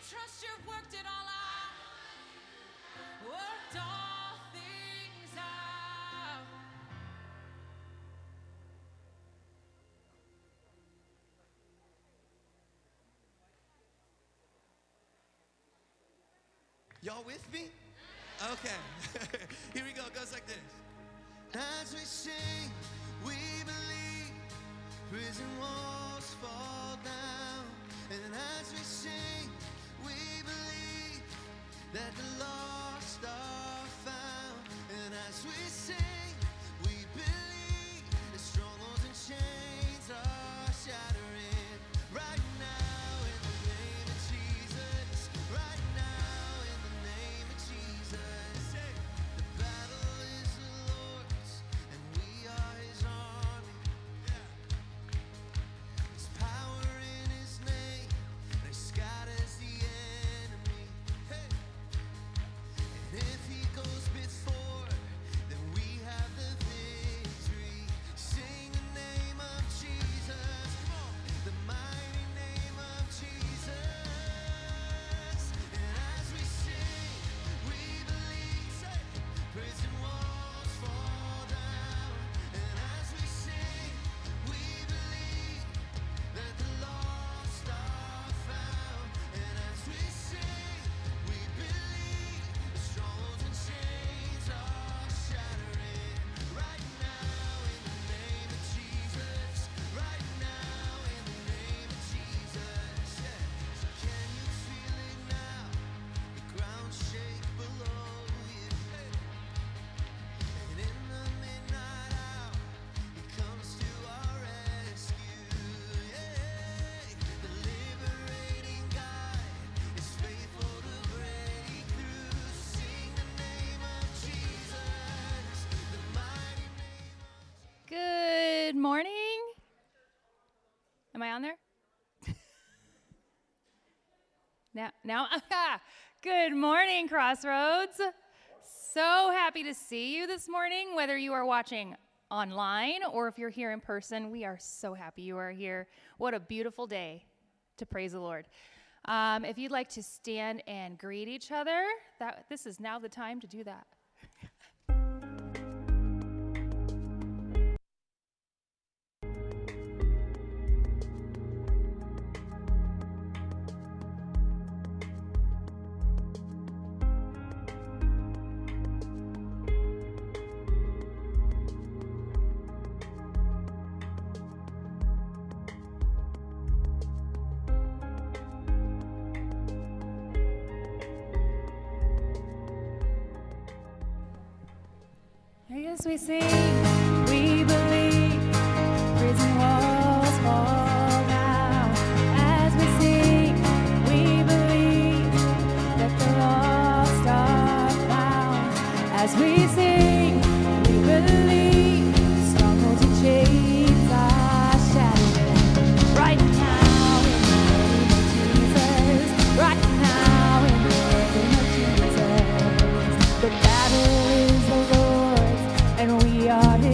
trust you've worked it all out. Worked all things out. Y'all with me? Okay. Here we go. It goes like this. As we sing, we believe prison walls fall down. And as we sing, we believe that the lost are found. And as we sing, we believe that strongholds and chains are shattering. Right now in the name of Jesus. Right now in the name of Jesus. The battle is the Lord's and we are his army. There's power in his name that scatters the enemy. And if he goes before, then we have the victory. Sing the name of Jesus. Come on. The mighty name of Jesus. And as we sing, we believe prison walls fall down. And as we sing, we believe that the lost are found. And as we sing, we believe the strongholds and chains are shattering. Right now in the name of Jesus. Right now in the name of Jesus. Can you feel it now? The ground shake below you. And in the midnight hour, he comes to our rescue. The liberating God is faithful to break through. Sing the name of Jesus, the mighty name of Good morning. Am I on there? Now, good morning, Crossroads. So happy to see you this morning, whether you are watching online or if you're here in person. We are so happy you are here. What a beautiful day to praise the Lord. If you'd like to stand and greet each other, this is now the time to do that. As we sing, we believe prison walls fall down. As we sing, we believe that the lost are found. As we sing, we believe strongholds and chains are shattering. Right now in the name of Jesus. Right now in the name of Jesus. The battle is the Lord's and we are his.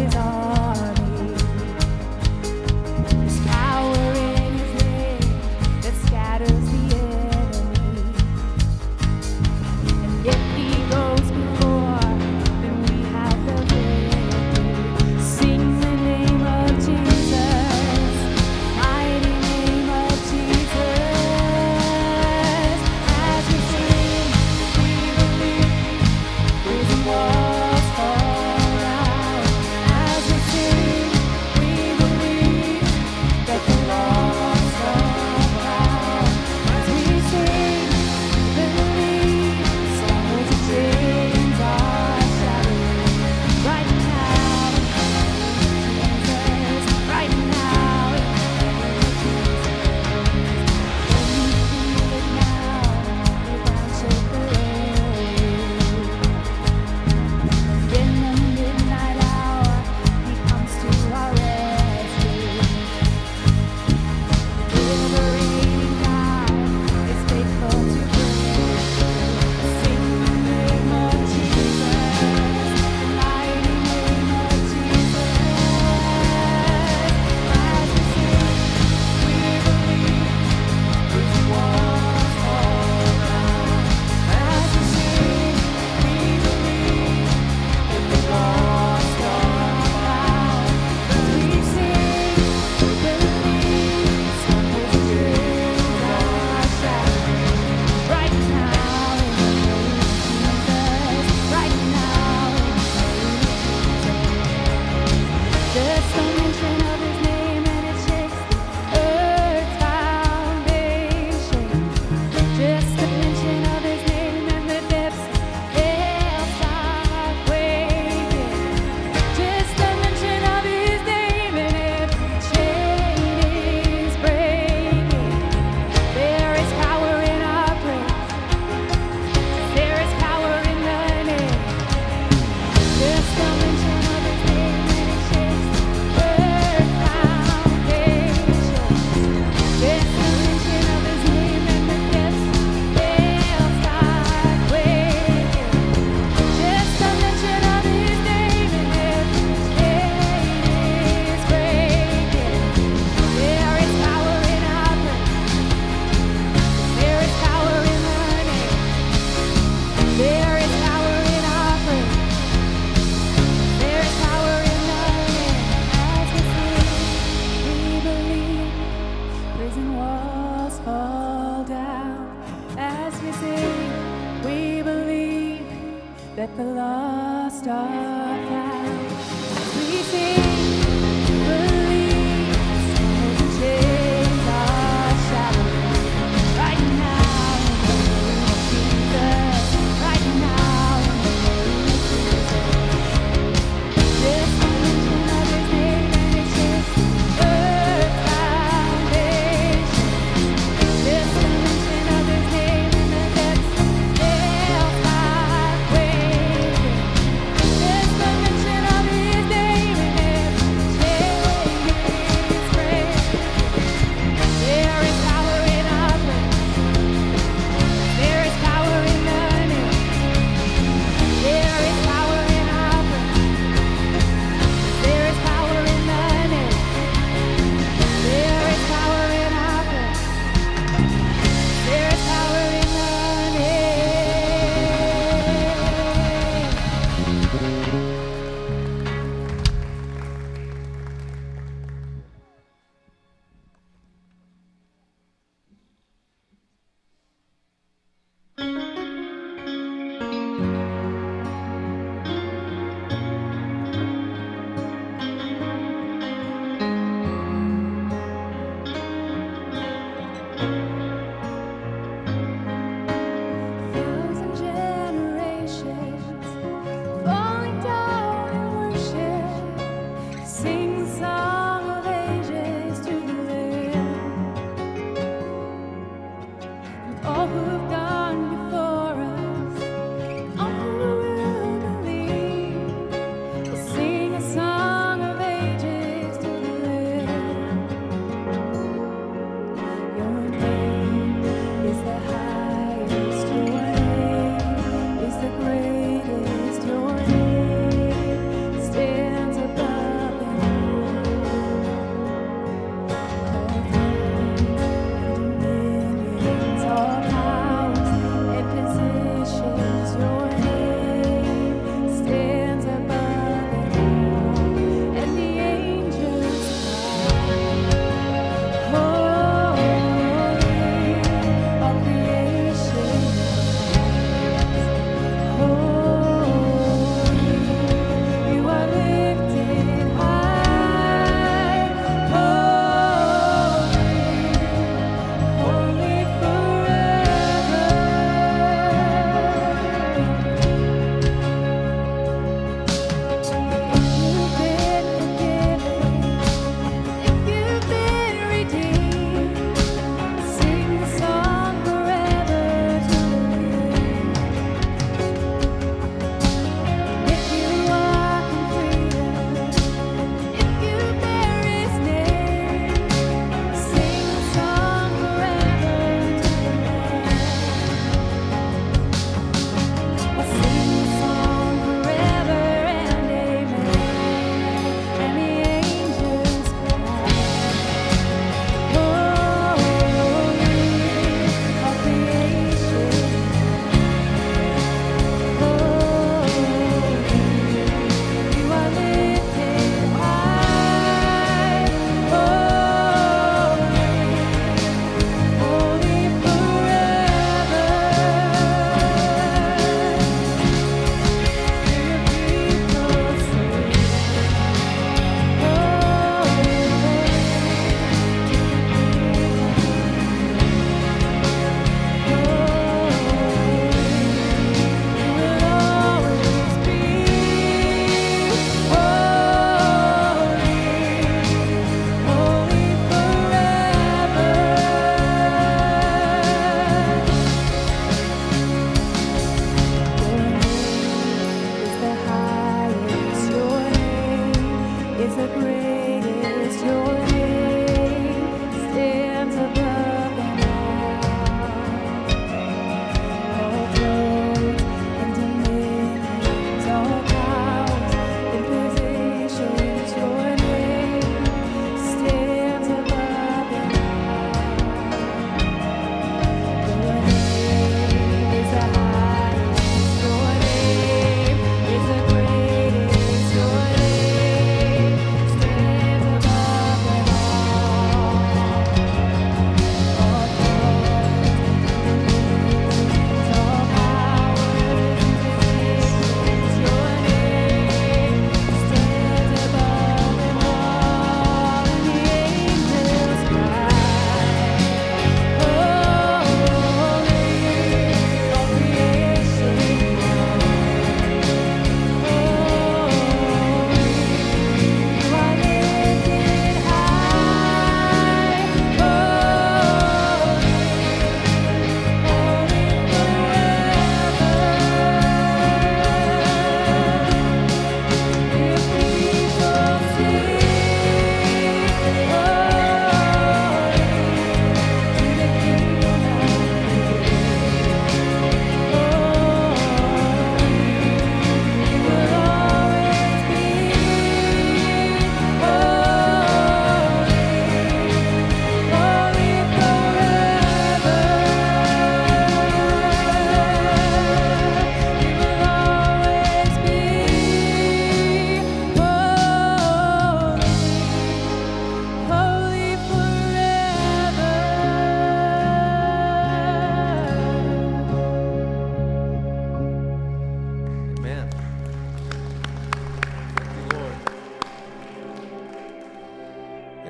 that the lost are found. We sing, believe, and chains are shattered. Right now, in the name of Jesus. Right now, in the name of Jesus. Just the mention of His name and it shakes earth's foundation. Just the mention of His name and the depths hell start quaking. Just the mention of His name and every chain is breaking. There is power in our praise. There is power in the name. There is power in our praise. There is power in the name. There is power in our praise. There is power in the thousand generations falling down in worship, sing the song of ages to the Lamb. And all who've gone before us, all who will believe, will sing a song of ages to the Lamb. Your name is the highest, your name is the greatest, your name stands above them all. All thrones and dominions, all power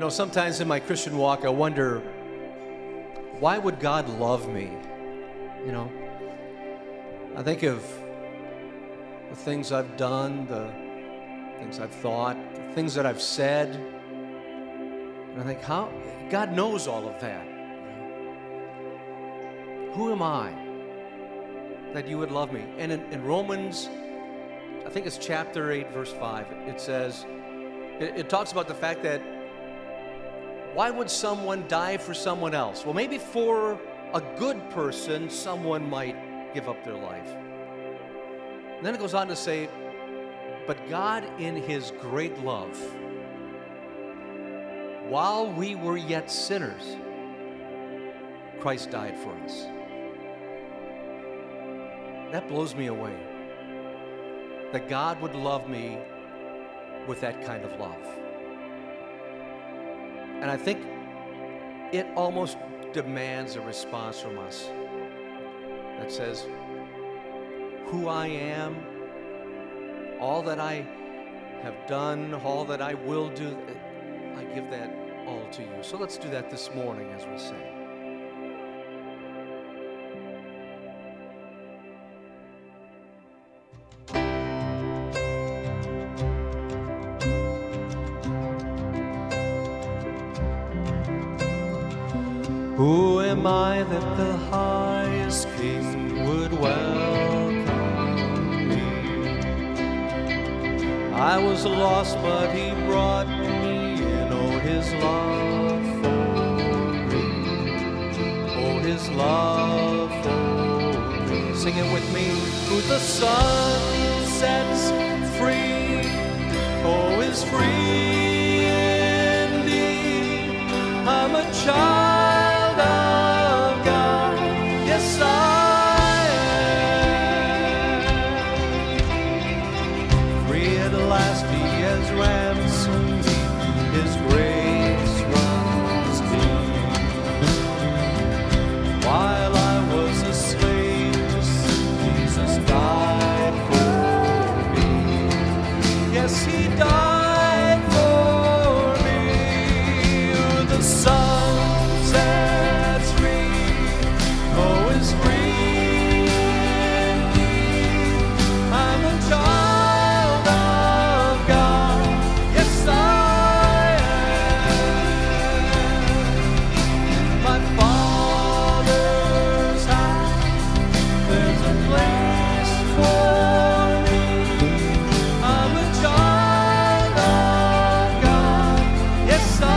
know, sometimes in my Christian walk, I wonder, why would God love me? You know, I think of the things I've done, the things I've thought, the things that I've said, and I think, how? God knows all of that. Who am I that you would love me? And in Romans, I think it's chapter 8, verse 5, it says, it talks about the fact that why would someone die for someone else? Well, maybe for a good person, someone might give up their life. And then it goes on to say, but God in His great love, while we were yet sinners, Christ died for us. That blows me away. That God would love me with that kind of love. And I think it almost demands a response from us that says, who I am, all that I have done, all that I will do, I give that all to you. So let's do that this morning as we sing. Who am I that the highest King would welcome me? I was lost, but He brought me in. Oh, His love for me. Oh, His love for me. Sing it with me. Who the sun sets free, oh, is free indeed. I'm a child of God, yes I am. Free at last He has ransomed me, His grace runs deep. While I was a slave to sin, Jesus died for me. Yes, He died for me. The Son sets free, oh, is free indeed. I'm a child of God, yes I am. My Father's house, there's a place for me. I'm a child of God, yes I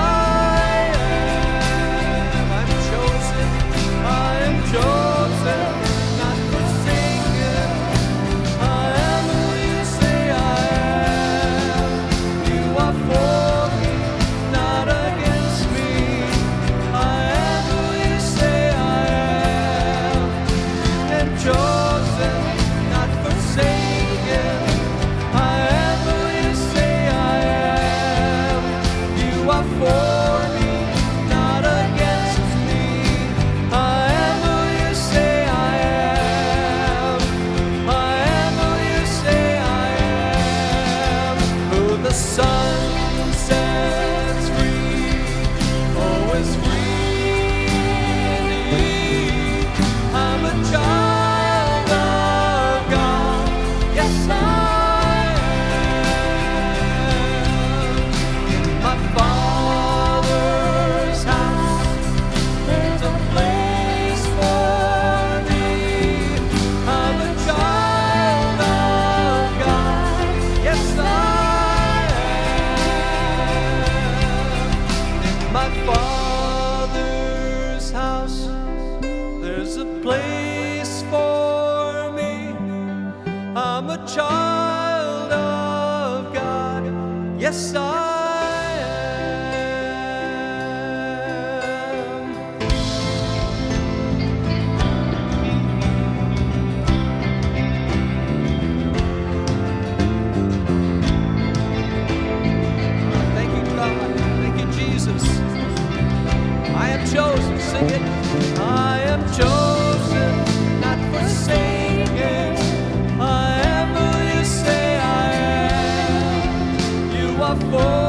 am. I'm chosen, not forsaken. I am who you say I am. You are for me, not against me. I am who you say I am. And chosen, not forsaken. I am who you say I am. You are for me, not against me. I am who you say I am. I am who you say I am. Who the Son sets free, oh, is free indeed. I'm a child of God, yes I am. In my Father's house, there's a place for me. I'm a child of God, yes I am. In my Father's house, there's a place for me. I'm a child of God, yes I am. Thank you, God. Thank you, Jesus. I am chosen. Sing it. I am chosen, not forsaken. I am who you say I am. You are for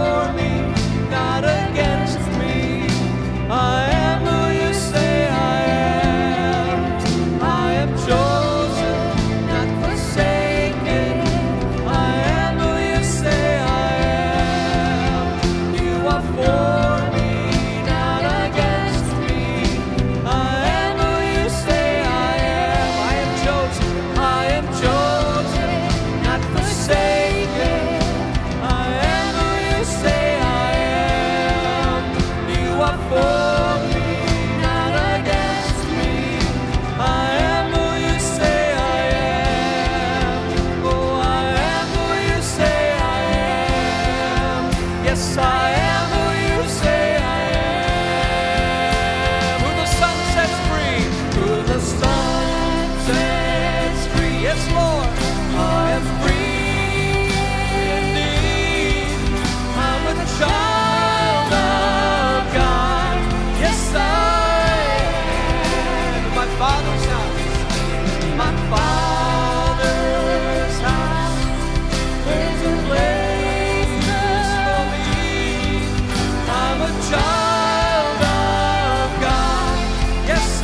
my Father's house, there's a place for me. I'm a child of God. Yes, I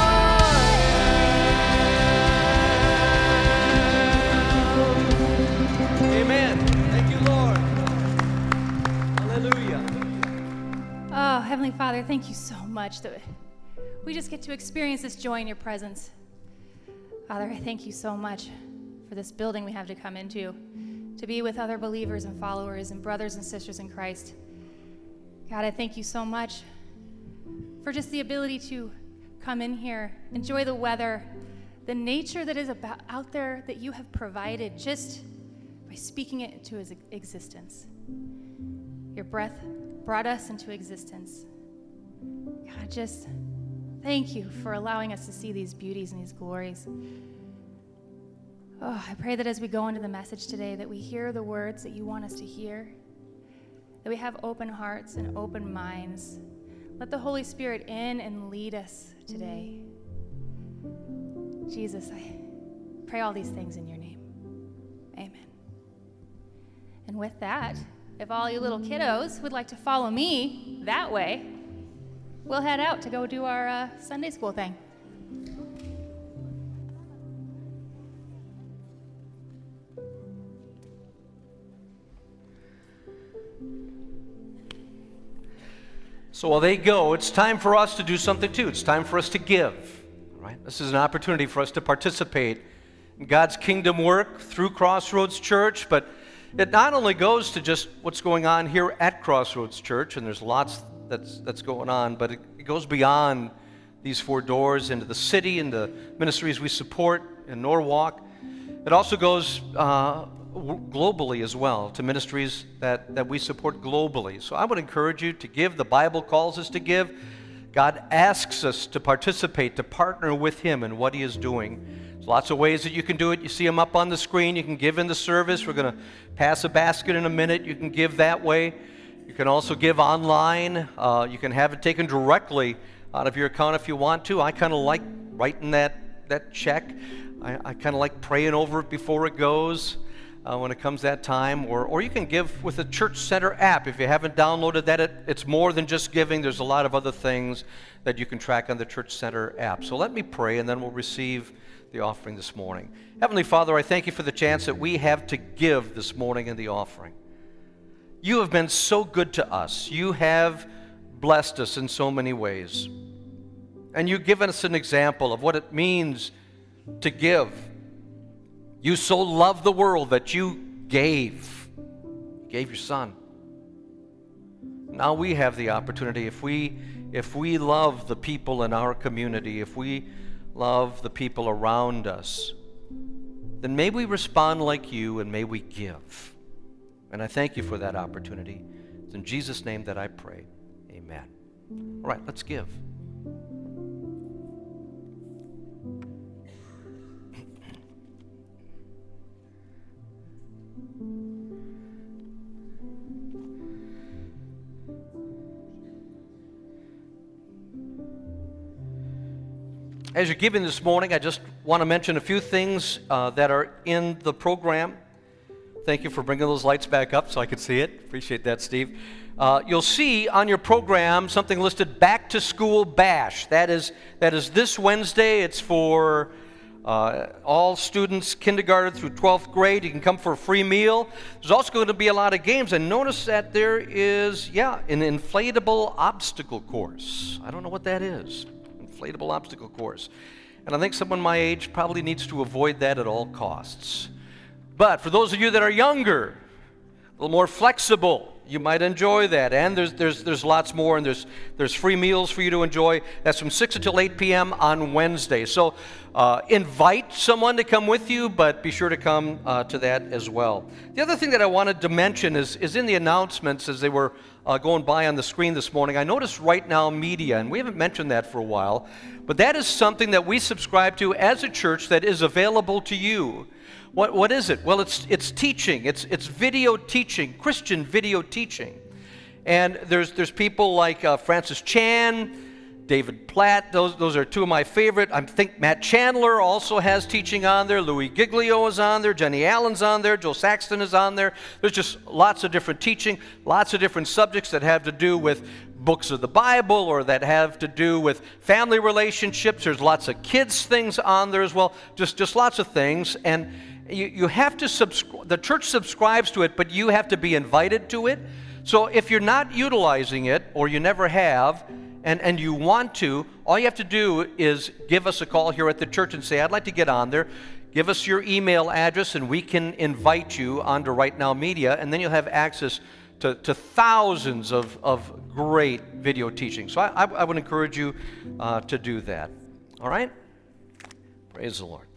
am. Amen. Thank you, Lord. Hallelujah. Oh, Heavenly Father, thank you so much that we just get to experience this joy in your presence. Father, I thank you so much for this building we have to come into, to be with other believers and followers and brothers and sisters in Christ. God, I thank you so much for just the ability to come in here, enjoy the weather, the nature that is out there that you have provided just by speaking it into existence. Your breath brought us into existence. God, just thank you for allowing us to see these beauties and these glories. Oh, I pray that as we go into the message today, that we hear the words that you want us to hear, that we have open hearts and open minds. Let the Holy Spirit in and lead us today. Jesus, I pray all these things in your name. Amen. And with that, if all you little kiddos would like to follow me that way, we'll head out to go do our Sunday school thing. So while they go, it's time for us to do something too. It's time for us to give. Right? This is an opportunity for us to participate in God's kingdom work through Crossroads Church, but it not only goes to just what's going on here at Crossroads Church, and there's lots that's going on, but it goes beyond these four doors into the city and the ministries we support in Norwalk. It also goes globally as well, to ministries that we support globally. So I would encourage you to give. The Bible calls us to give. God asks us to participate, to partner with Him in what He is doing. There's lots of ways that you can do it. You see them up on the screen. You can give in the service. We're going to pass a basket in a minute. You can give that way. You can also give online. You can have it taken directly out of your account if you want to. I kind of like writing that check. I kind of like praying over it before it goes. When it comes that time, or you can give with the Church Center app. If you haven't downloaded that, it's more than just giving. There's a lot of other things that you can track on the Church Center app. So let me pray, and then we'll receive the offering this morning. Heavenly Father, I thank you for the chance that we have to give this morning in the offering. You have been so good to us. You have blessed us in so many ways. And you've given us an example of what it means to give. You so loved the world that you gave your Son. Now we have the opportunity, if we love the people in our community, if we love the people around us, then may we respond like you and may we give. And I thank you for that opportunity. It's in Jesus' name that I pray. Amen. All right, let's give. As you're giving this morning, I just want to mention a few things that are in the program. Thank you for bringing those lights back up so I could see it. Appreciate that, Steve. You'll see on your program something listed Back to School Bash. That is this Wednesday. It's for all students, kindergarten through 12th grade. You can come for a free meal. There's also going to be a lot of games. And notice that there is, an inflatable obstacle course. I don't know what that is. Inflatable obstacle course. And I think someone my age probably needs to avoid that at all costs. But for those of you that are younger, a little more flexible, you might enjoy that. And there's lots more, and there's free meals for you to enjoy. That's from 6 until 8 p.m. on Wednesday. So invite someone to come with you, but be sure to come to that as well. The other thing that I wanted to mention is in the announcements as they were going by on the screen this morning, I noticed Right Now Media, and we haven't mentioned that for a while, but that is something that we subscribe to as a church that is available to you. What is it? Well, it's teaching. It's video teaching, Christian video teaching. And there's people like Francis Chan, David Platt, those are two of my favorite. I think Matt Chandler also has teaching on there. Louis Giglio is on there. Jenny Allen's on there. Joe Saxton is on there. There's just lots of different teaching, lots of different subjects that have to do with books of the Bible or that have to do with family relationships. There's lots of kids things on there as well. Just lots of things. And you have to subscribe. The church subscribes to it, but you have to be invited to it. So if you're not utilizing it or you never have, and you want to, all you have to do is give us a call here at the church and say, I'd like to get on there. Give us your email address and we can invite you onto Right Now Media, and then you'll have access to thousands of great video teaching. So I would encourage you to do that. All right? Praise the Lord.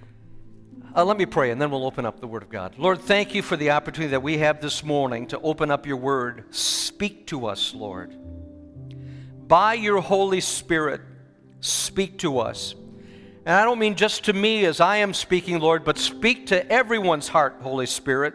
Let me pray, and then we'll open up the Word of God. Lord, thank you for the opportunity that we have this morning to open up your Word. Speak to us, Lord. By your Holy Spirit, speak to us. And I don't mean just to me as I am speaking, Lord, but speak to everyone's heart, Holy Spirit.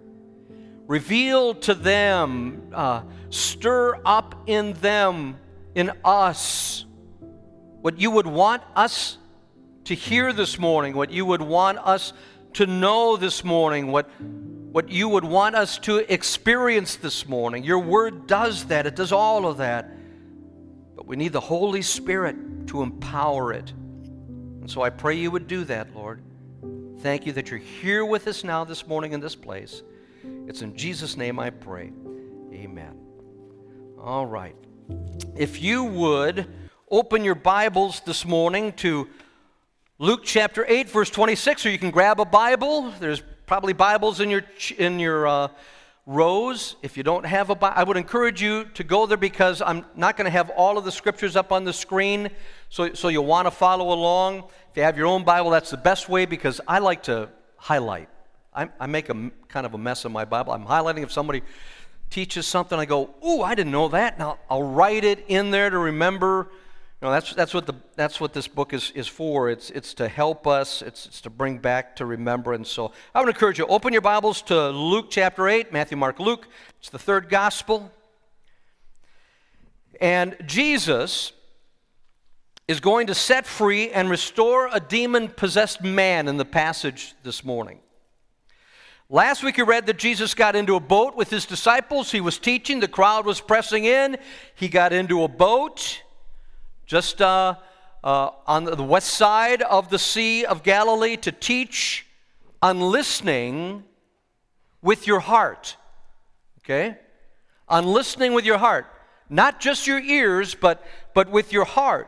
Reveal to them, stir up in them, in us, what you would want us to hear this morning, what you would want us to know this morning, what you would want us to experience this morning. Your Word does that. It does all of that. But we need the Holy Spirit to empower it. And so I pray you would do that, Lord. Thank you that you're here with us now this morning in this place. It's in Jesus' name I pray. Amen. All right. If you would open your Bibles this morning to Luke chapter 8, verse 26, or you can grab a Bible. There's probably Bibles in your rows. If you don't have a Bible, I would encourage you to go there because I'm not going to have all of the scriptures up on the screen, so you'll want to follow along. If you have your own Bible, that's the best way because I like to highlight. I make a kind of a mess of my Bible. I'm highlighting if somebody teaches something. I go, ooh, I didn't know that. Now I'll write it in there to remember. You know, that's what this book is for. It's to help us. It's to bring back to remembrance. So I would encourage you, open your Bibles to Luke chapter 8, Matthew, Mark, Luke. It's the third gospel. And Jesus is going to set free and restore a demon-possessed man in the passage this morning. Last week we read that Jesus got into a boat with his disciples. He was teaching. The crowd was pressing in. He got into a boat just on the west side of the Sea of Galilee to teach on listening with your heart. Okay? On listening with your heart. Not just your ears, but with your heart.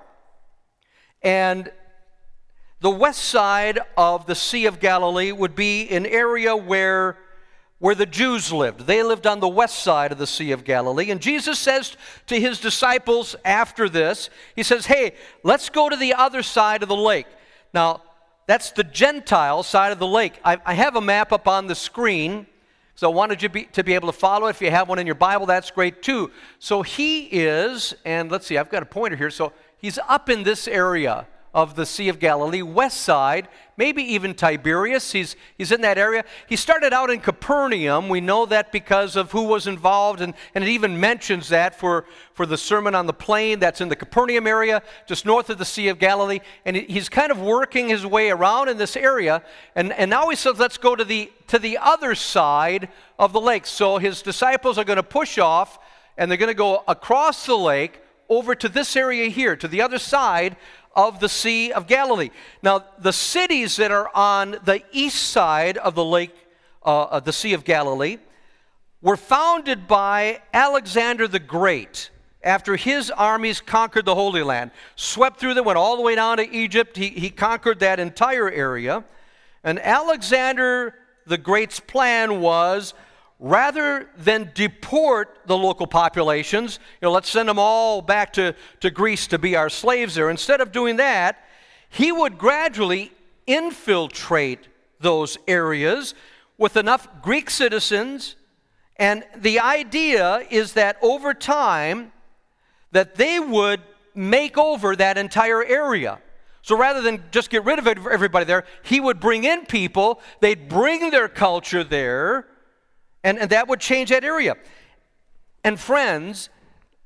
And the west side of the Sea of Galilee would be an area where the Jews lived. They lived on the west side of the Sea of Galilee. And Jesus says to his disciples after this, he says, hey, let's go to the other side of the lake. Now, that's the Gentile side of the lake. I have a map up on the screen, so I wanted you to be able to follow it. If you have one in your Bible, that's great too. So he is, and let's see, I've got a pointer here. So he's up in this area of the Sea of Galilee, west side, maybe even Tiberias. He's in that area. He started out in Capernaum. We know that because of who was involved, and it even mentions that for the Sermon on the Plain. That's in the Capernaum area, just north of the Sea of Galilee. And he's kind of working his way around in this area. And now he says, let's go to the other side of the lake. So his disciples are going to push off, and they're going to go across the lake over to this area here, to the other side of the Sea of Galilee. Now, the cities that are on the east side of the lake, the Sea of Galilee, were founded by Alexander the Great after his armies conquered the Holy Land. Swept through them, went all the way down to Egypt. He conquered that entire area. And Alexander the Great's plan was, rather than deport the local populations, let's send them all back to Greece to be our slaves there. Instead of doing that, he would gradually infiltrate those areas with enough Greek citizens. And the idea is that over time, that they would make over that entire area. So rather than just get rid of everybody there, he would bring in people, they'd bring their culture there, and that would change that area. And friends,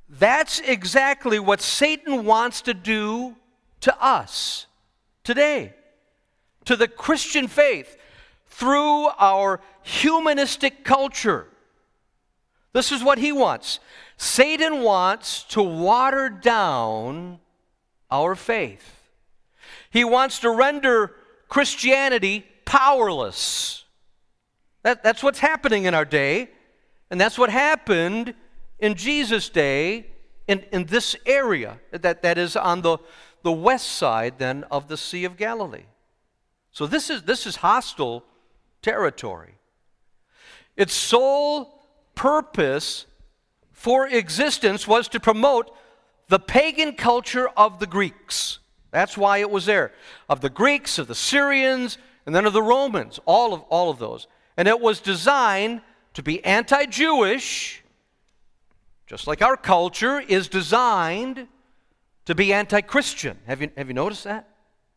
That's exactly what Satan wants to do to us today, to the Christian faith, through our humanistic culture. This is what he wants. Satan wants to water down our faith. He wants to render Christianity powerless. That's what's happening in our day, and that's what happened in Jesus' day in this area that is on the west side then of the Sea of Galilee. So this is hostile territory. Its sole purpose for existence was to promote the pagan culture of the Greeks. That's why it was there. Of the Greeks, of the Syrians, and then of the Romans, all of those. And it was designed to be anti-Jewish, just like our culture is designed to be anti-Christian. Have you noticed that?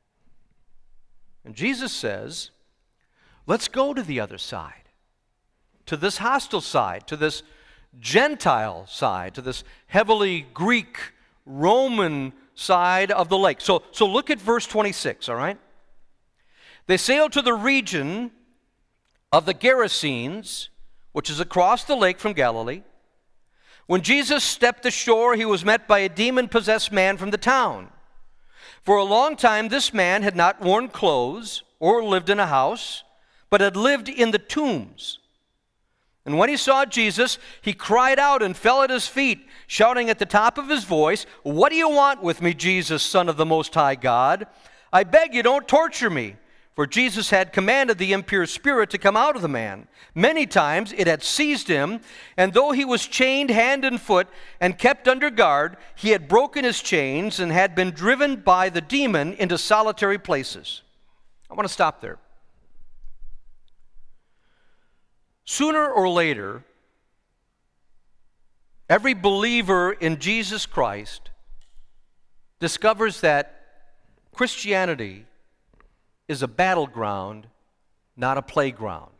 And Jesus says, let's go to the other side, to this hostile side, to this Gentile side, to this heavily Greek, Roman side of the lake. So look at verse 26, all right? They sailed to the region of the Gerasenes, which is across the lake from Galilee. When Jesus stepped ashore, he was met by a demon-possessed man from the town. For a long time, this man had not worn clothes or lived in a house, but had lived in the tombs. And when he saw Jesus, he cried out and fell at his feet, shouting at the top of his voice, "What do you want with me, Jesus, Son of the Most High God? I beg you, don't torture me." For Jesus had commanded the impure spirit to come out of the man. Many times it had seized him, and though he was chained hand and foot and kept under guard, he had broken his chains and had been driven by the demon into solitary places. I want to stop there. Sooner or later, every believer in Jesus Christ discovers that Christianity is a battleground, not a playground.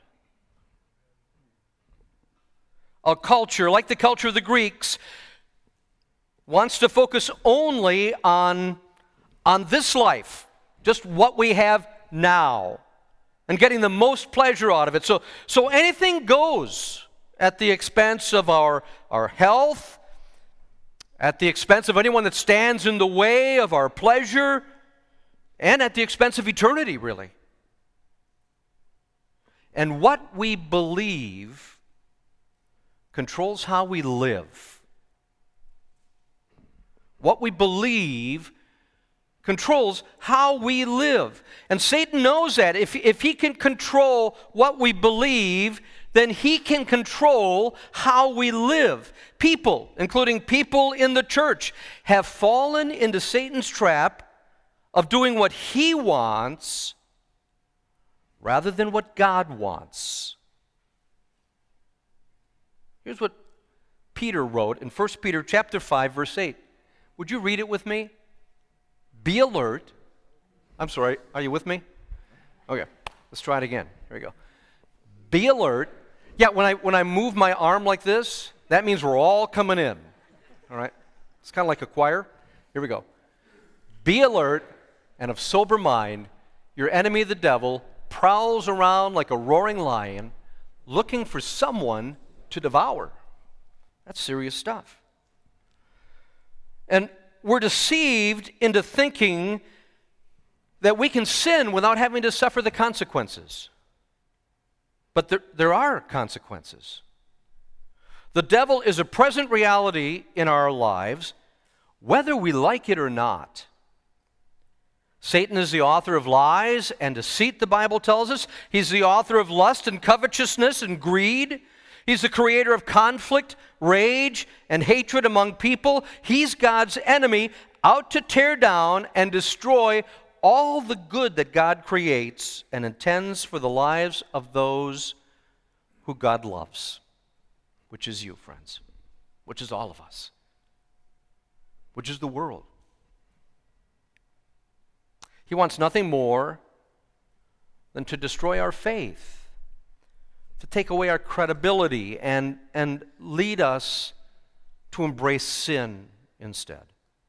A culture, like the culture of the Greeks, wants to focus only on this life, just what we have now, and getting the most pleasure out of it. So anything goes at the expense of our health, at the expense of anyone that stands in the way of our pleasure, and at the expense of eternity, really. And what we believe controls how we live. What we believe controls how we live. And Satan knows that. If he can control what we believe, then he can control how we live. People, including people in the church, have fallen into Satan's trap of doing what he wants rather than what God wants. Here's what Peter wrote in 1 Peter chapter 5, verse 8. Would you read it with me? Be alert. I'm sorry, are you with me? Okay, let's try it again. Here we go. Be alert. Yeah, when I move my arm like this, that means we're all coming in. All right? It's kind of like a choir. Here we go. Be alert and of sober mind. Your enemy, the devil, prowls around like a roaring lion, looking for someone to devour. That's serious stuff. And we're deceived into thinking that we can sin without having to suffer the consequences. But there are consequences. The devil is a present reality in our lives, whether we like it or not. Satan is the author of lies and deceit, the Bible tells us. He's the author of lust and covetousness and greed. He's the creator of conflict, rage, and hatred among people. He's God's enemy, out to tear down and destroy all the good that God creates and intends for the lives of those who God loves, which is you, friends, which is all of us, which is the world. He wants nothing more than to destroy our faith, to take away our credibility and lead us to embrace sin instead.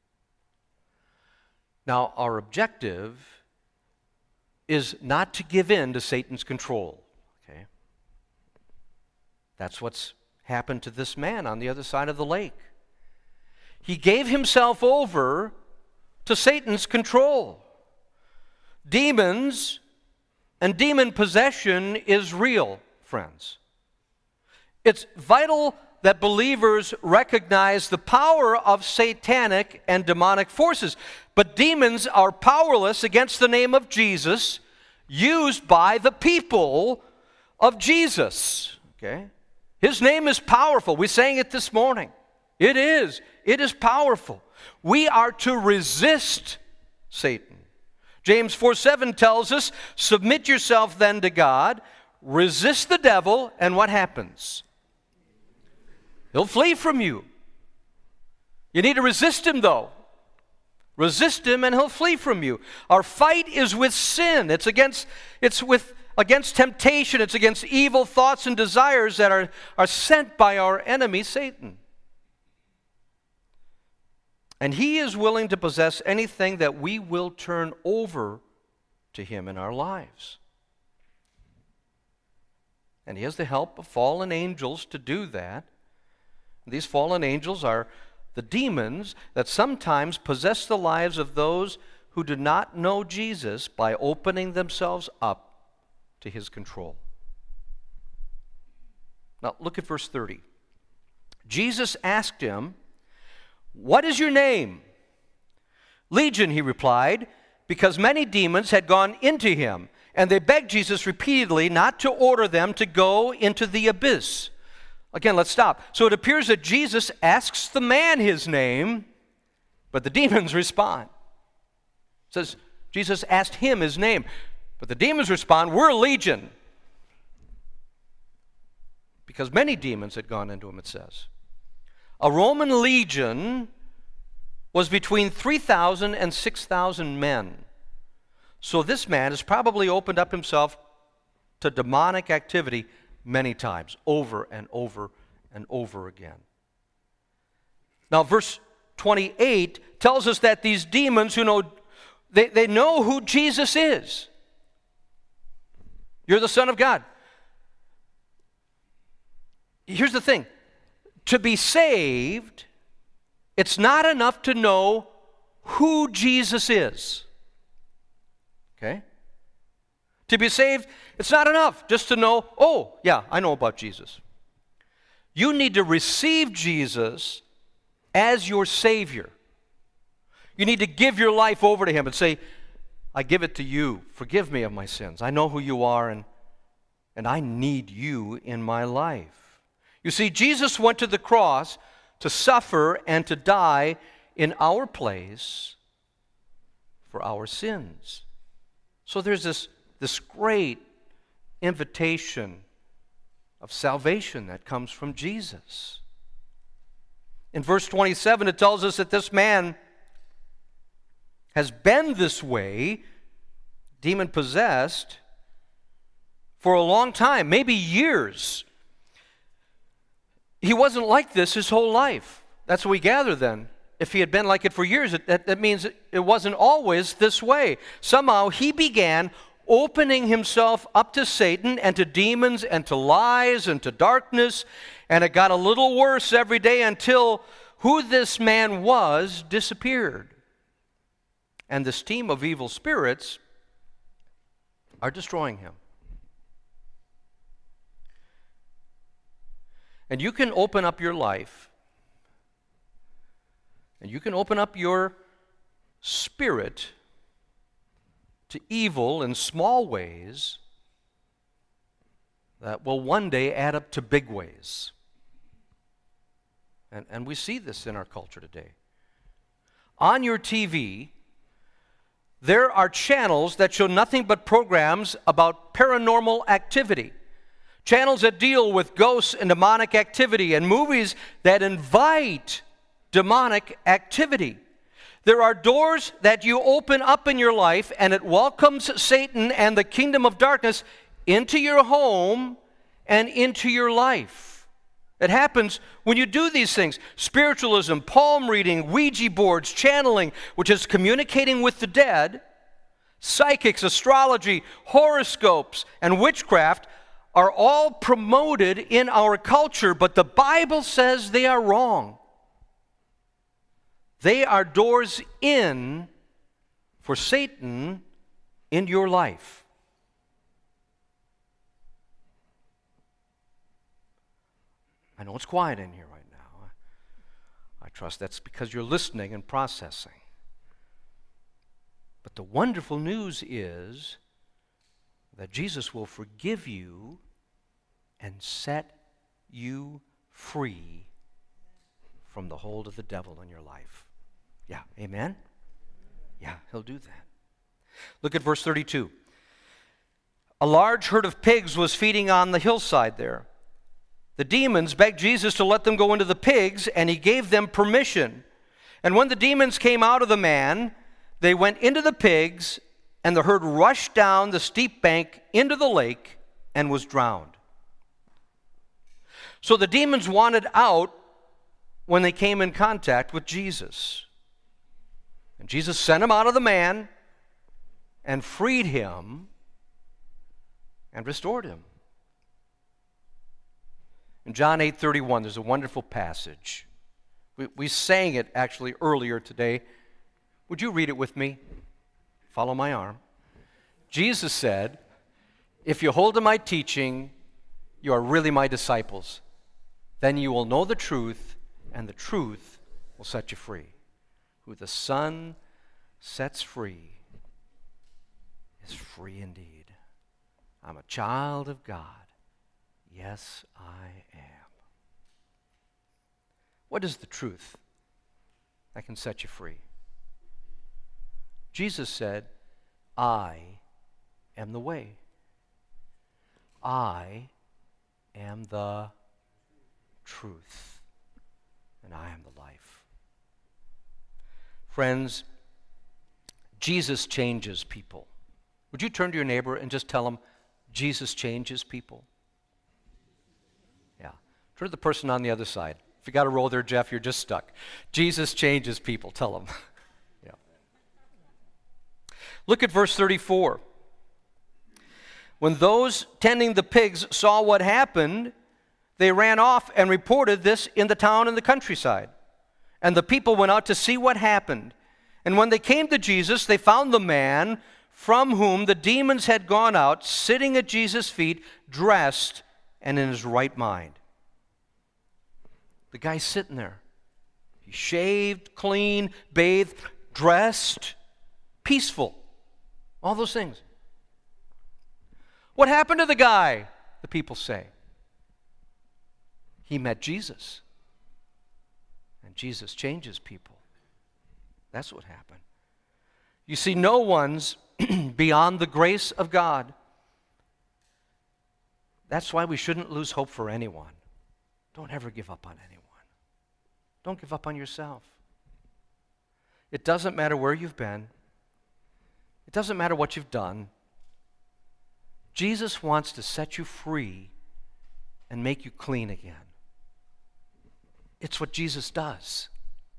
Now, our objective is not to give in to Satan's control. Okay? That's what's happened to this man on the other side of the lake. He gave himself over to Satan's control. Demons and demon possession is real, friends. It's vital that believers recognize the power of satanic and demonic forces. But demons are powerless against the name of Jesus used by the people of Jesus. Okay? His name is powerful. We sang it this morning. It is. It is powerful. We are to resist Satan. James 4:7 tells us, submit yourself then to God, resist the devil, and what happens? He'll flee from you. You need to resist him, though. Resist him, and he'll flee from you. Our fight is with sin. It's against temptation. It's against evil thoughts and desires that are sent by our enemy, Satan. And he is willing to possess anything that we will turn over to him in our lives. And he has the help of fallen angels to do that. These fallen angels are the demons that sometimes possess the lives of those who do not know Jesus by opening themselves up to his control. Now, look at verse 30. Jesus asked him, "What is your name?" "Legion," he replied, because many demons had gone into him, and they begged Jesus repeatedly not to order them to go into the abyss. Again, let's stop. So it appears that Jesus asks the man his name, but the demons respond. It says Jesus asked him his name, but the demons respond, "We're legion." Because many demons had gone into him, it says. A Roman legion was between 3,000 and 6,000 men. So this man has probably opened up himself to demonic activity many times, over and over and over again. Now, verse 28 tells us that these demons who know, they know who Jesus is. You're the Son of God. Here's the thing. To be saved, it's not enough to know who Jesus is. Okay? To be saved, it's not enough just to know, oh, yeah, I know about Jesus. You need to receive Jesus as your Savior. You need to give your life over to him and say, I give it to you. Forgive me of my sins. I know who you are, and I need you in my life. You see, Jesus went to the cross to suffer and to die in our place for our sins. So there's this great invitation of salvation that comes from Jesus. In verse 27, it tells us that this man has been this way, demon-possessed, for a long time, maybe years. He wasn't like this his whole life. That's what we gather then. If he had been like it for years, that means it wasn't always this way. Somehow he began opening himself up to Satan and to demons and to lies and to darkness, and it got a little worse every day until who this man was disappeared. And this team of evil spirits are destroying him. And you can open up your life, and you can open up your spirit to evil in small ways that will one day add up to big ways. And we see this in our culture today. On your TV, there are channels that show nothing but programs about paranormal activity. Channels that deal with ghosts and demonic activity, and movies that invite demonic activity. There are doors that you open up in your life, and it welcomes Satan and the kingdom of darkness into your home and into your life. It happens when you do these things. Spiritualism, palm reading, Ouija boards, channeling, which is communicating with the dead, psychics, astrology, horoscopes, and witchcraft are all promoted in our culture, but the Bible says they are wrong. They are doors in for Satan in your life. I know it's quiet in here right now. I trust that's because you're listening and processing. But the wonderful news is that Jesus will forgive you and set you free from the hold of the devil in your life. Yeah, amen? Yeah, he'll do that. Look at verse 32. A large herd of pigs was feeding on the hillside there. The demons begged Jesus to let them go into the pigs, and he gave them permission. And when the demons came out of the man, they went into the pigs, and the herd rushed down the steep bank into the lake and was drowned. So the demons wanted out when they came in contact with Jesus. And Jesus sent him out of the man and freed him and restored him. In John 8:31, there's a wonderful passage. We sang it actually earlier today. Would you read it with me? Follow my arm. Jesus said, "If you hold to my teaching, you are really my disciples. Then you will know the truth, and the truth will set you free. Who the Son sets free is free indeed." I'm a child of God. Yes, I am. What is the truth that can set you free? Jesus said, "I am the way. I am the truth. And I am the life." Friends, Jesus changes people. Would you turn to your neighbor and just tell him, Jesus changes people? Yeah. Turn to the person on the other side. If you got to roll there, Jeff, you're just stuck. Jesus changes people. Tell him. Yeah. Look at verse 34. When those tending the pigs saw what happened, they ran off and reported this in the town and the countryside. And the people went out to see what happened. And when they came to Jesus, they found the man from whom the demons had gone out, sitting at Jesus' feet, dressed and in his right mind. The guy's sitting there. He's shaved, clean, bathed, dressed, peaceful. All those things. What happened to the guy? The people say. He met Jesus. And Jesus changes people. That's what happened. You see, no one's beyond the grace of God. That's why we shouldn't lose hope for anyone. Don't ever give up on anyone. Don't give up on yourself. It doesn't matter where you've been. It doesn't matter what you've done. Jesus wants to set you free and make you clean again. It's what Jesus does.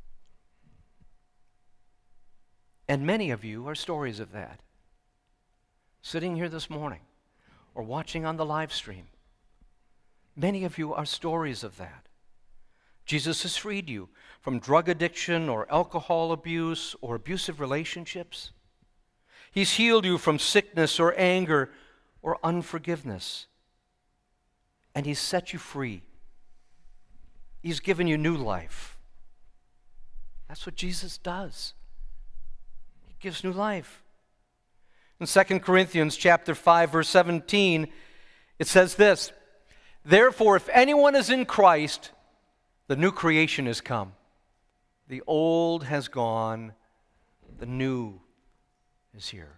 And many of you are stories of that. Sitting here this morning or watching on the live stream. Many of you are stories of that. Jesus has freed you from drug addiction or alcohol abuse or abusive relationships. He's healed you from sickness or anger or unforgiveness. And He's set you free. He's given you new life. That's what Jesus does. He gives new life. In 2 Corinthians chapter 5, verse 17, it says this, "Therefore, if anyone is in Christ, the new creation has come. The old has gone, the new is here."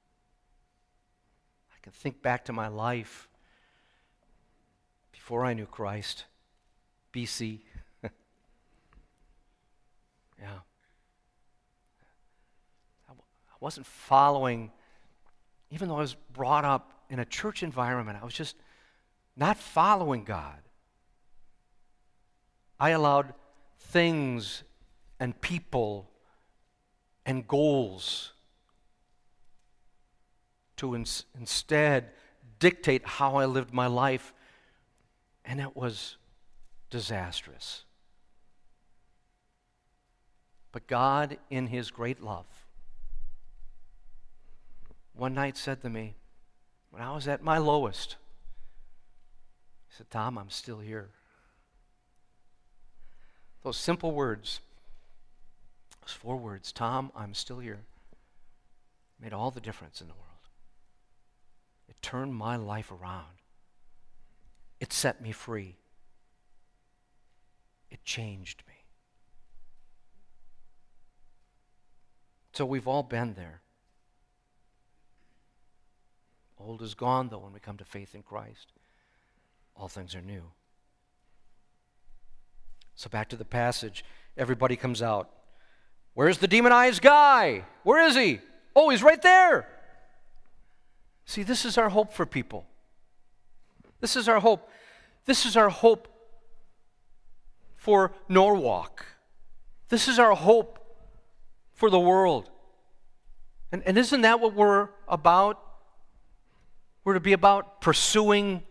I can think back to my life before I knew Christ, BC. Yeah. I wasn't following, even though I was brought up in a church environment, I was just not following God. I allowed things and people and goals to instead dictate how I lived my life, and it was disastrous. But God, in His great love, one night said to me, when I was at my lowest, He said, Tom, I'm still here. Those simple words, those 4 words, Tom, I'm still here, made all the difference in the world. It turned my life around. It set me free. It changed me. So we've all been there. Old is gone, though, when we come to faith in Christ. All things are new. So back to the passage. Everybody comes out. Where's the demonized guy? Where is he? Oh, he's right there. See, this is our hope for people. This is our hope. This is our hope for Norwalk. This is our hope for the world. And isn't that what we're about? We're to be about pursuing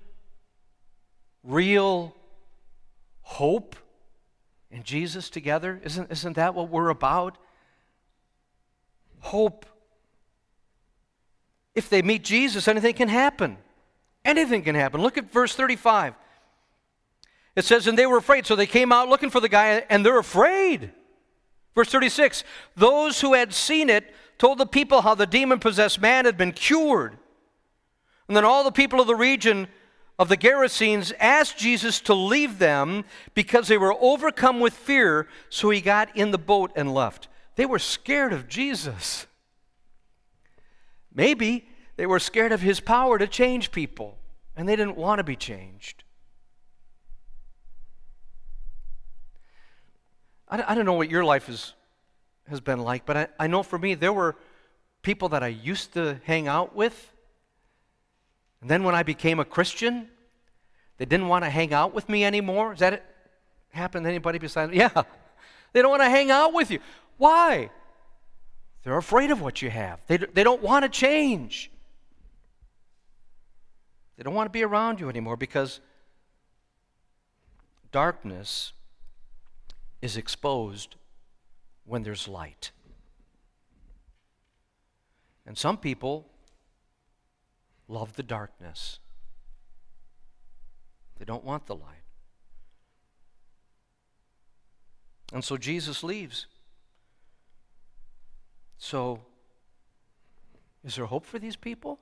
real hope in Jesus together. Isn't that what we're about? Hope. If they meet Jesus, anything can happen. Anything can happen. Look at verse 35. It says, and they were afraid, so they came out looking for the guy, and they're afraid. Verse 36, those who had seen it told the people how the demon-possessed man had been cured. And then all the people of the region of the Gerasenes asked Jesus to leave them because they were overcome with fear, so He got in the boat and left. They were scared of Jesus. Maybe they were scared of His power to change people, and they didn't want to be changed. I don't know what your life has been like, but I know for me, there were people that I used to hang out with, and then when I became a Christian, they didn't want to hang out with me anymore. Has that happened to anybody besides me? Yeah. They don't want to hang out with you. Why? They're afraid of what you have. They don't want to change. They don't want to be around you anymore because darkness is exposed when there's light. And some people love the darkness. They don't want the light. And so Jesus leaves. So, is there hope for these people?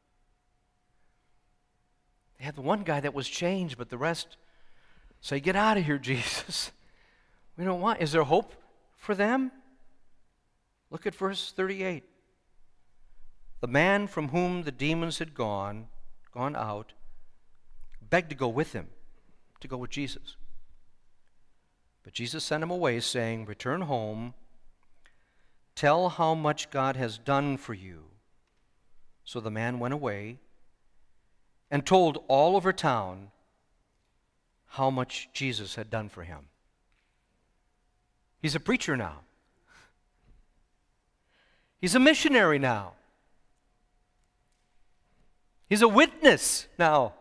They had the one guy that was changed, but the rest say, get out of here, Jesus. We don't want. Is there hope for them? Look at verse 38. The man from whom the demons had gone out, begged to go with him, to go with Jesus. But Jesus sent him away, saying, return home, tell how much God has done for you. So the man went away and told all over town how much Jesus had done for him. He's a preacher now. He's a missionary now. He's a witness now.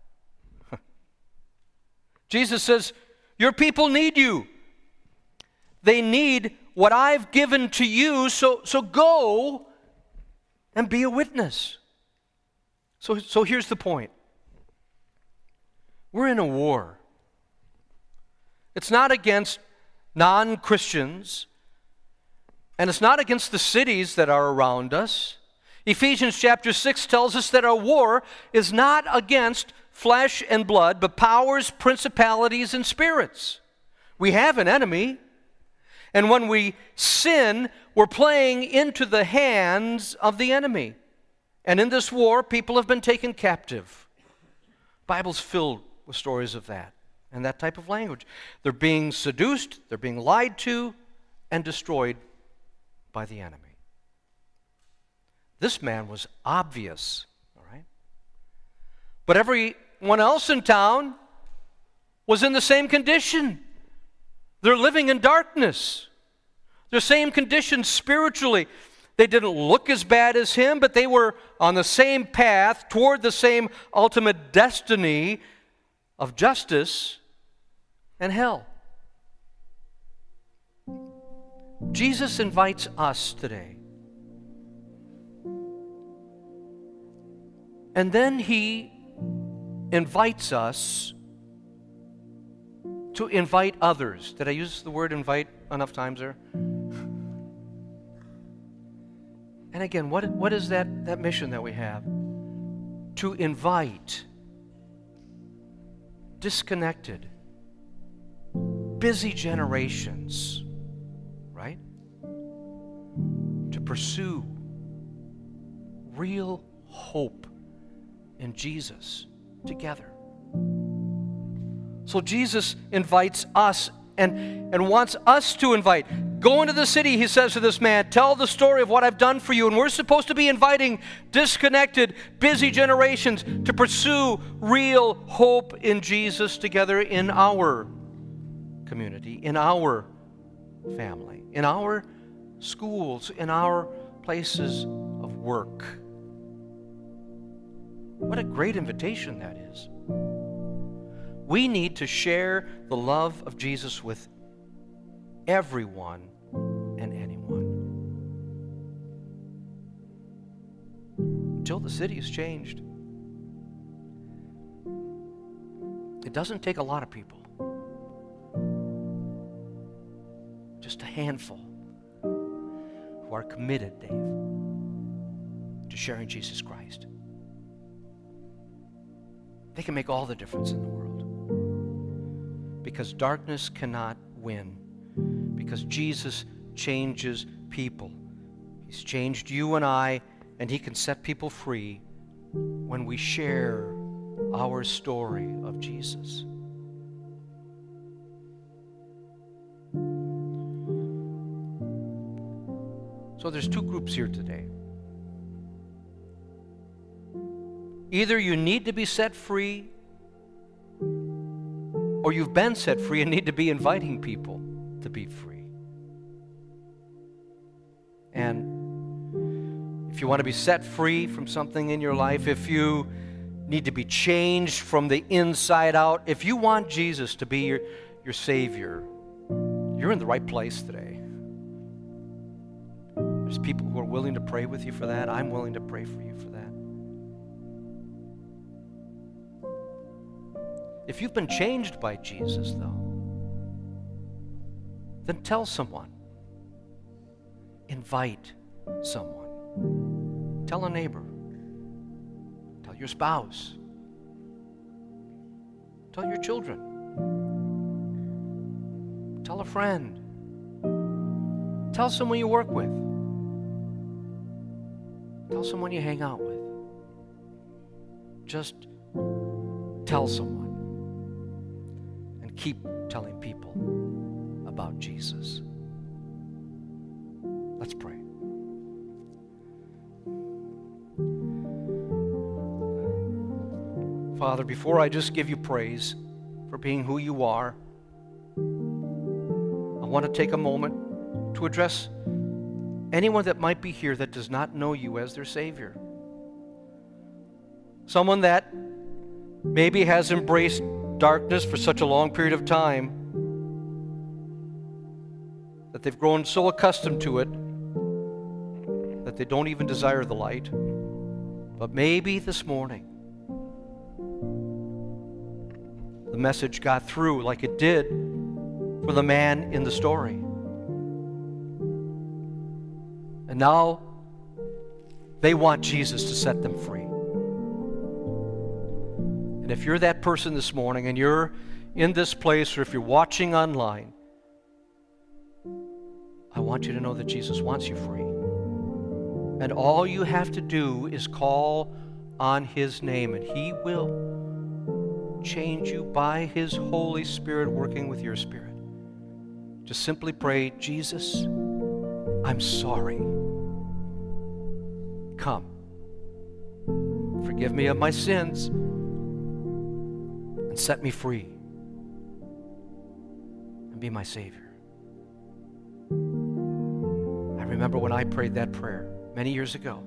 Jesus says, your people need you. They need what I've given to you, so go and be a witness. So here's the point. We're in a war. It's not against non-Christians, and it's not against the cities that are around us. Ephesians chapter 6 tells us that our war is not against flesh and blood, but powers, principalities, and spirits. We have an enemy, and when we sin, we're playing into the hands of the enemy. And in this war, people have been taken captive. The Bible's filled with stories of that and that type of language. They're being seduced, they're being lied to, and destroyed by the enemy. This man was obvious, all right? But everyone else in town was in the same condition. They're living in darkness. The same conditions spiritually. They didn't look as bad as him, but they were on the same path toward the same ultimate destiny of justice and hell. Jesus invites us today. And then he invites us to invite others. Did I use the word invite enough times there? And again, what is that mission that we have? To invite disconnected, busy generations, right? To pursue real hope in Jesus together. So Jesus invites us and wants us to invite. Go into the city, he says to this man, tell the story of what I've done for you. And we're supposed to be inviting disconnected, busy generations to pursue real hope in Jesus together in our community, in our family, in our schools, in our places of work. What a great invitation that is. We need to share the love of Jesus with everyone and anyone. Until the city is changed. It doesn't take a lot of people. Just a handful who are committed, Dave, to sharing Jesus Christ. They can make all the difference in the world. Because darkness cannot win. Because Jesus changes people. He's changed you and I, and he can set people free when we share our story of Jesus. So there's two groups here today. Either you need to be set free, or you've been set free and need to be inviting people to be free. And if you want to be set free from something in your life, if you need to be changed from the inside out, if you want Jesus to be your Savior, you're in the right place today. There's people who are willing to pray with you for that. I'm willing to pray for you for that. If you've been changed by Jesus, though, then tell someone. Invite someone. Tell a neighbor. Tell your spouse. Tell your children. Tell a friend. Tell someone you work with. Tell someone you hang out with. Just tell someone. And keep telling people about Jesus. Let's pray. Father, before I just give you praise for being who you are, I want to take a moment to address anyone that might be here that does not know you as their Savior. Someone that maybe has embraced darkness for such a long period of time that they've grown so accustomed to it that they don't even desire the light. But maybe this morning the message got through like it did for the man in the story. And now they want Jesus to set them free. And if you're that person this morning and you're in this place, or if you're watching online, I want you to know that Jesus wants you free. And all you have to do is call on His name, and He will change you by His Holy Spirit working with your spirit. Just simply pray, Jesus, I'm sorry. Come. Forgive me of my sins and set me free. and be my Savior. I remember when I prayed that prayer many years ago.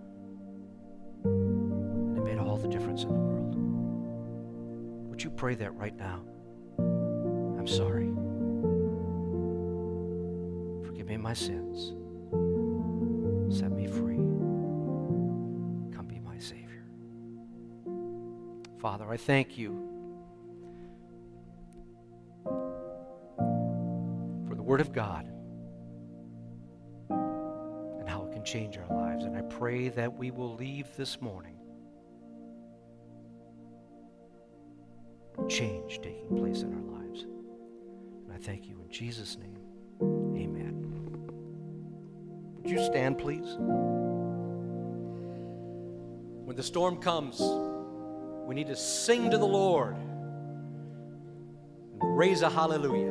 It made all the difference in the world. Would you pray that right now? I'm sorry. Forgive me my sins. Set me free. Come be my Savior. Father, I thank you for the Word of God and how it can change our lives. And I pray that we will leave this morning change taking place in our lives. And I thank you in Jesus' name. Amen. Would you stand, please? When the storm comes, we need to sing to the Lord and raise a hallelujah.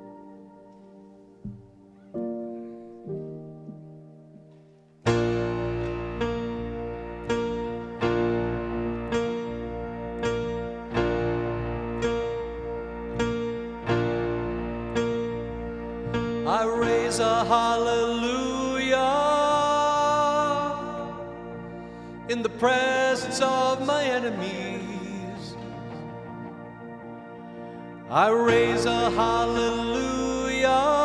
I raise a hallelujah in the presence of my enemies. I raise a hallelujah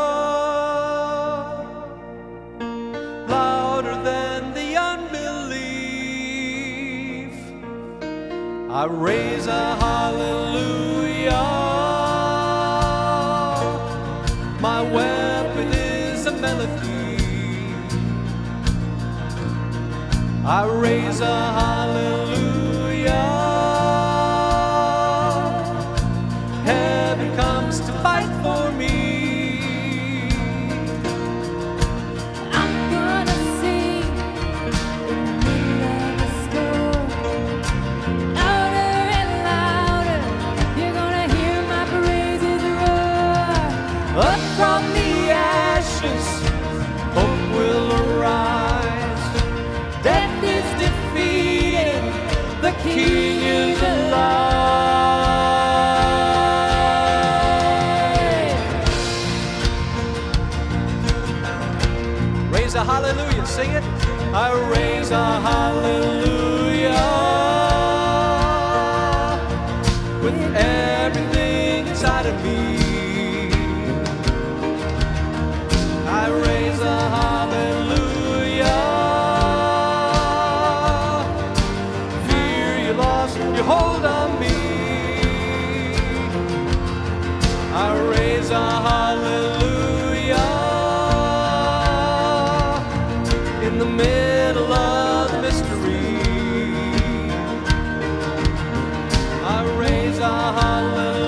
louder than the unbelief. I raise a hallelujah. My weapon is a melody. I raise a hallelujah. Heaven comes to fight for me. I'm gonna sing in the middle of the storm, louder and louder. You're gonna hear my praises roar. Up from the ashes, hope will arise. Death is defeated, the King is alive. Raise a hallelujah, sing it. I raise a hallelujah with everything inside of me. I raise a hallelujah. Fear you lost your hold on me. I raise a hallelujah in the middle of the mystery. I raise a hallelujah.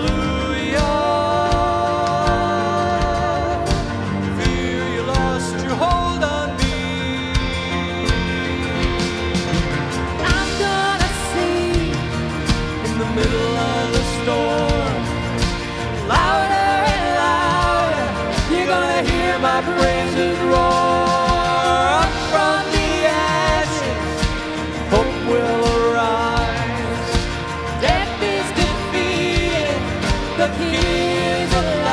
Middle of the storm, louder and louder, you're gonna hear my praises roar. Up from the ashes, hope will arise. Death is defeated, the King is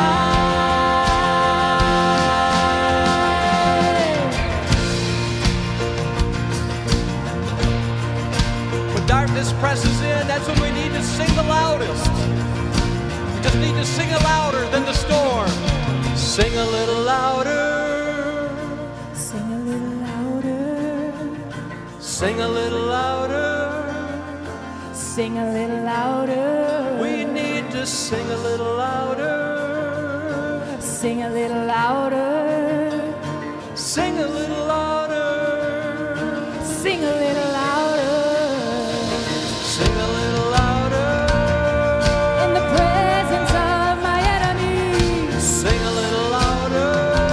alive. When darkness presses in, that's when we need to sing the loudest. We just need to sing it louder than the storm. Sing a little louder. Sing a little louder. Sing a little louder. Sing a little louder. We need to sing a little louder. Sing a little louder. Sing a little louder. Sing a little louder. Sing a little louder. In the presence of my enemies. Sing a little louder.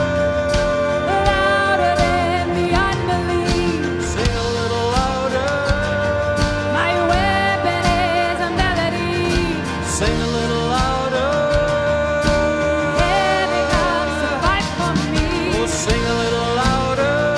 Louder than the unbelief. Sing a little louder. My weapon is a melody. Sing a little louder. Heaven comes to fight for me. Oh, sing a little louder.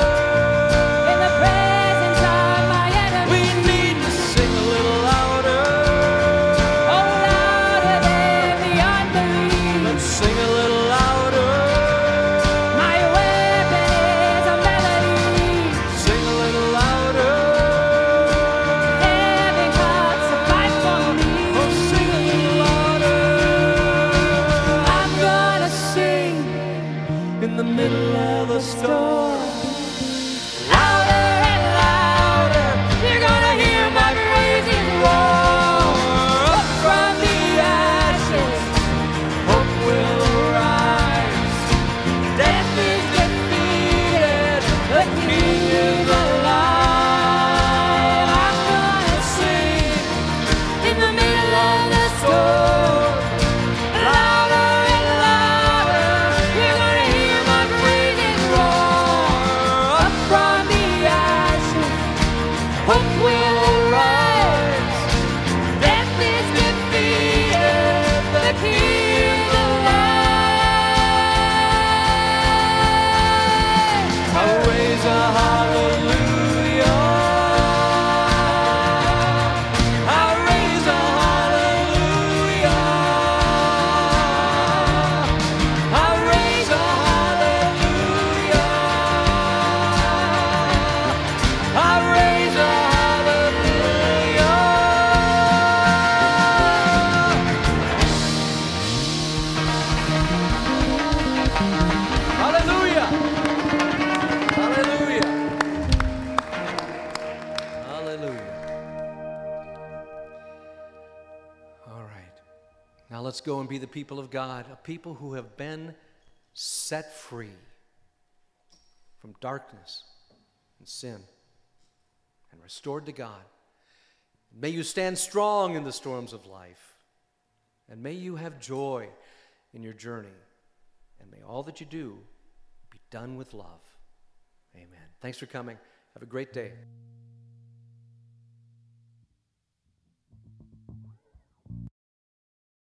Now let's go and be the people of God, a people who have been set free from darkness and sin and restored to God. May you stand strong in the storms of life, and may you have joy in your journey, and may all that you do be done with love. Amen. Thanks for coming. Have a great day.